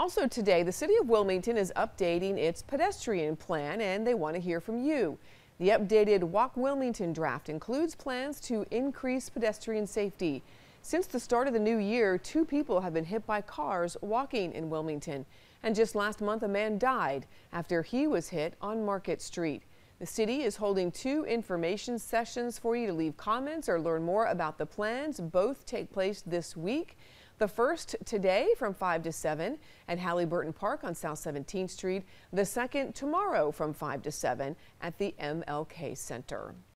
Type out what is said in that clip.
Also today, the City of Wilmington is updating its pedestrian plan, and they want to hear from you. The updated Walk Wilmington draft includes plans to increase pedestrian safety. Since the start of the new year, 2 people have been hit by cars walking in Wilmington. And just last month, a man died after he was hit on Market Street. The city is holding 2 information sessions for you to leave comments or learn more about the plans. Both take place this week. The first today from 5 to 7 at Halliburton Park on South 17th Street. The second tomorrow from 5 to 7 at the MLK Center.